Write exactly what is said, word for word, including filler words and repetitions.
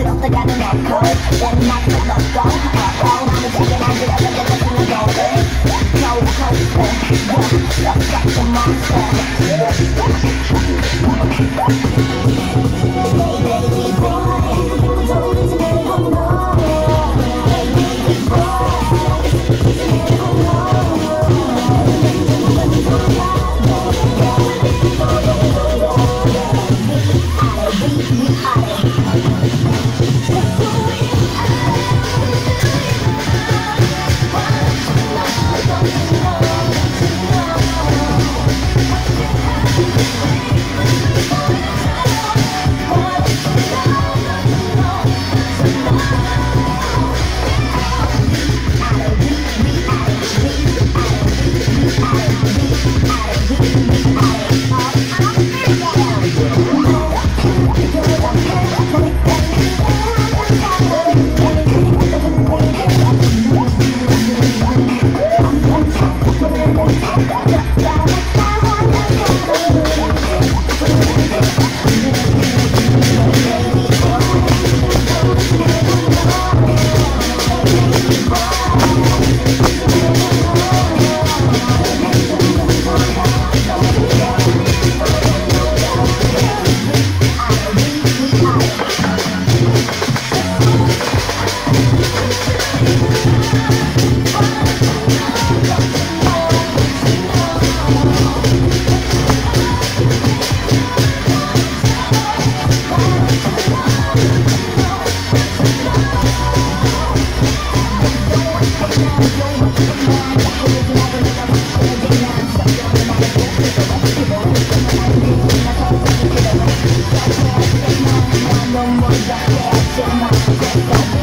들었다가는 넣고 내 낯을 넣고 어어 나는 되게 날 들어가게 됐으면 너를 겨우 코스트 You're such a monster Hey baby boy 돌리지 말고 너 Hey baby boy 돌리지 말고 너 No more, yeah, yeah, yeah,